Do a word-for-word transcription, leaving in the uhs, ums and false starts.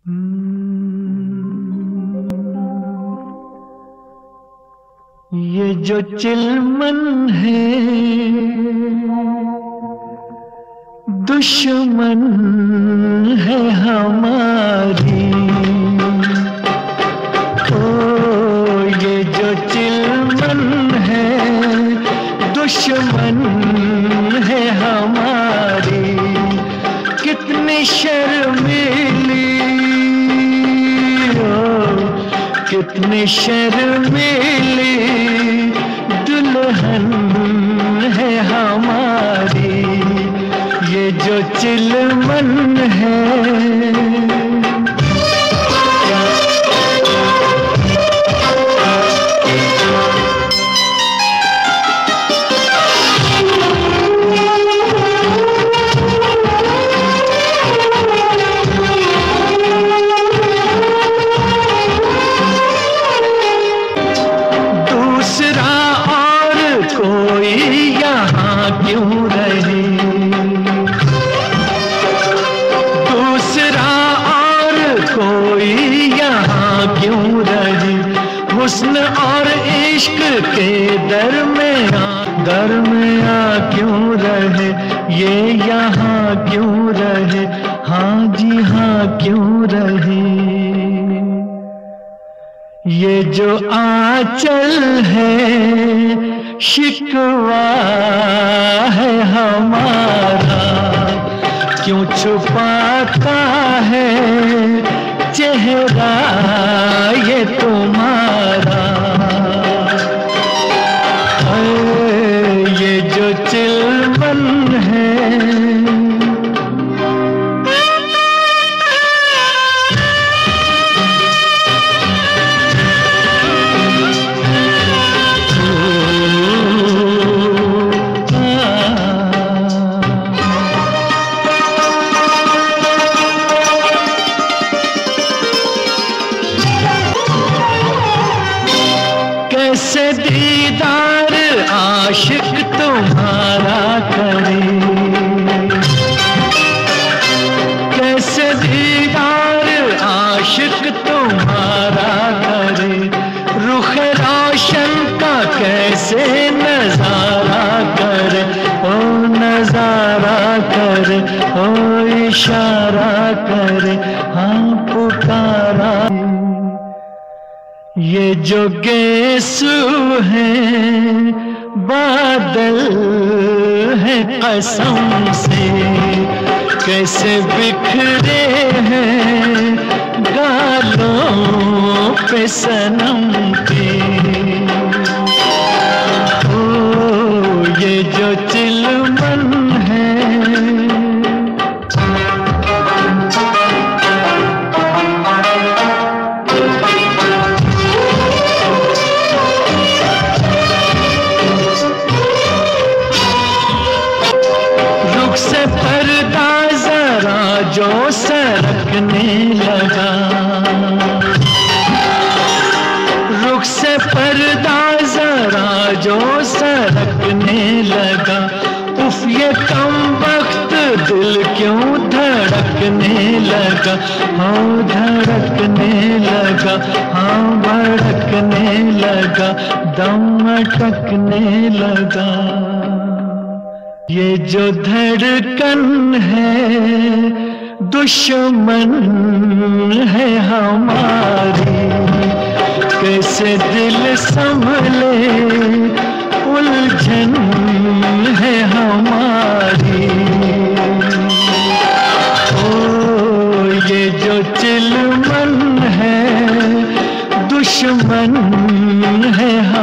ये जो चिलमन है दुश्मन है हमारी। ओ ये जो चिलमन है दुश्मन है हमारी। कितनी शर्मीली कितनी शर्मीली दुल्हन है हमारी। ये जो चिलमन है क्यों रहे, दूसरा और कोई यहाँ क्यों रहे। हुस्न और इश्क के दरमियाँ दरमियाँ क्यों रहे, ये यहाँ क्यों रहे। हाँ जी हाँ क्यों रहे। ये जो आंचल है शिकवा है हमारा, क्यों छुपाता है चेहरा ये तुम्हारा। ये जो चिलमन है कैसे दीदार आशिक तुम्हारा करे, कैसे दीदार आशिक तुम्हारा करे। रुख रोशन का कैसे नजारा करे, ओ नजारा करे, ओ इशारा करे, हाँ पुकारा। ये जो गेसू है बादल है कसम से, कैसे बिखरे हैं गालों पे सनम के। ओ ये जो चिलमन है से पर्दा जरा जो सरकने लगा, रुख से पर्दा जरा जो सरकने लगा। उफ ये कम वक्त दिल क्यों धड़कने लगा, हाँ धड़कने लगा, हाँ भड़कने लगा, दम अटकने लगा। ये जो धड़कन है दुश्मन है हमारी। कैसे दिल संभले उलझन है हमारी। ओ ये जो चिलमन है दुश्मन है